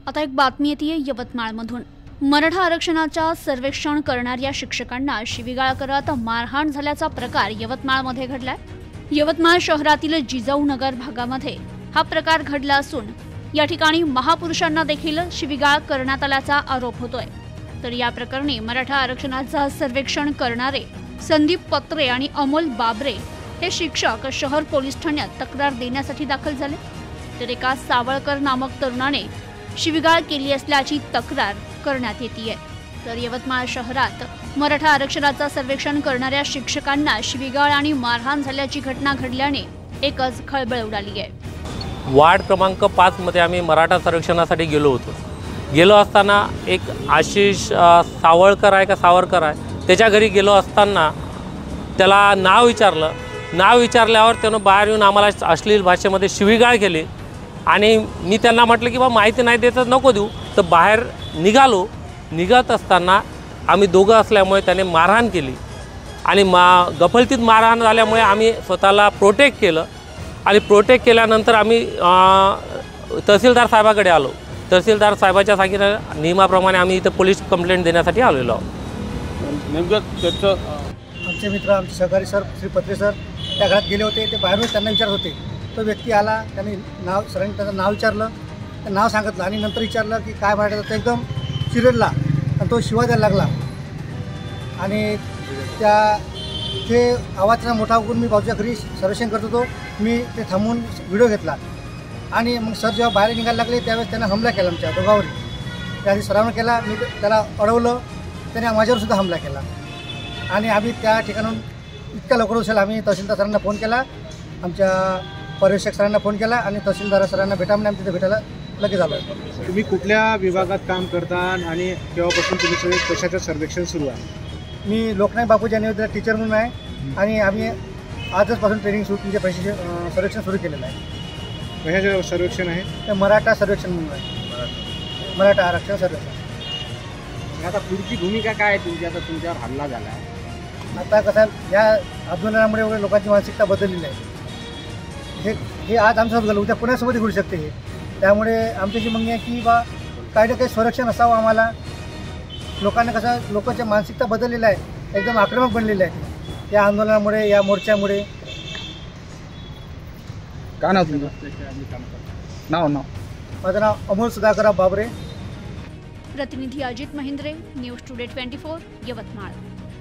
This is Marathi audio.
आता एक बातमी येते यवतमाळमधून। मराठा आरक्षणाचा सर्वेक्षण करणाऱ्या शिक्षकांना शिवीगाळ करत मारहाण झाल्याचा प्रकार यवतमाळमध्ये घडलाय। यवतमाळ शहरातील जिजाऊ नगर भागामध्ये हा प्रकार घडला असून या ठिकाणी महापुरुषांना देखील शिवीगाळ करण्यात आल्याचा आरोप होतोय। तर या प्रकरणी मराठा आरक्षणाचा सर्वेक्षण करणारे संदीप पत्रे आणि अमोल बाबरे हे शिक्षक शहर पोलीस ठाण्यात तक्रार देण्यासाठी दाखल झाले। तर एका सावळकर नामक तरुणाने शिवीगाळ केली असल्याची तक्रार करण्यात येते। तर यवतमाळ शहरात मराठा आरक्षणाचा सर्वेक्षण करणाऱ्या शिक्षकांना शिवीगाळ आणि मारहाण झाल्याची घटना घडल्याने एकच खळबळ उडाली आहे। वार्ड क्रमांक 5 मध्ये आम्ही मराठा सर्वेक्षणासाठी गेलो होतो। गेलो असताना एक आशिष सावळकर आहे का सावरकर आहे त्याच्या घरी गेलो असताना त्याला नाव विचारलं। नाव विचारल्यावर त्यानं बाहेर येऊन आम्हाला अश्लील भाषेमध्ये शिवीगाळ केली आणि मी त्यांना म्हटलं की बा माहिती नाही देत नको देऊ। तर बाहेर निघालो। निघत असताना आम्ही दोघं असल्यामुळे त्याने मारहाण केली आणि गफलतीत मारहाण झाल्यामुळे आम्ही स्वतःला प्रोटेक्ट केलं आणि प्रोटेक्ट केल्यानंतर आम्ही तहसीलदार साहेबाकडे आलो। तहसीलदार साहेबाच्या सांगितल्या नियमाप्रमाणे आम्ही इथं पोलीस कंप्लेंट देण्यासाठी आलेलो आहोत। नेमकं त्याचं आमचे मित्र आमचे सहकारी सर श्री पत्रे सर त्या घरात गेले होते। ते बाहेरून त्यांना विचारत होते। तो व्यक्ती आला, त्यांनी सरांनी त्याचं नाव विचारलं, ते नाव सांगितलं आणि नंतर विचारलं की काय म्हणायचं। तो एकदम चिरडला आणि तो शिवा द्यायला लागला आणि ते आवाजाचा मोठा होऊन मी बाजूच्या घरी सर्वेक्षण करत होतो। मी ते थांबून व्हिडिओ घेतला आणि मग सर जेव्हा बाहेर निघायला लागले त्यावेळेस त्यांना हमला केला आमच्या दोघांवरही। त्याआधी सरावनं केला, मी त्याला अडवलं, त्याने माझ्यावरसुद्धा हमला केला आणि आम्ही त्या ठिकाणून इतक्या लवकर उचल आम्ही तहसीलदार सरांना फोन केला, आमच्या पर्यवेक्षक सरांना फोन केला आणि तहसीलदार सरांना भेटायला आम्ही तिथे भेटायला लगेच आलो। तुम्ही कुठल्या विभागात काम करता आणि केव्हापासून तुम्ही कशाचं सर्वेक्षण सुरू आहे? मी लोकनायक बापूजी यांनी टीचर म्हणून आहे आणि आम्ही आजपासून ट्रेनिंग सुरू म्हणजे सर्वेक्षण सुरू केलेलं आहे। कशाचं सर्वेक्षण आहे? ते मराठा सर्वेक्षण म्हणून आहे, मराठा आरक्षण सर्वेक्षण। आता पुढची भूमिका काय आहे तुमची? आता तुमच्यावर हल्ला झाला आहे, आता कसं या आंदोलनामुळे वगैरे लोकांची मानसिकता बदललेली आहे। हे आज आमच्यासोबत झालं, उद्या पुण्यासोबत घडू शकते हे। त्यामुळे आमची मागणी आहे की बा काही ना काही संरक्षण असावं आम्हाला। लोकांना कसं लोकांची मानसिकता बदललेली आहे, एकदम आक्रमक बनलेली आहे या आंदोलनामुळे, या मोर्चामुळे। काय नाव तुमचं? नाव माझं नाव अमोल सुधाकर बाबरे। प्रतिनिधी अजित महिंद्रे, न्यूज टुडे 24 यवतमाळ।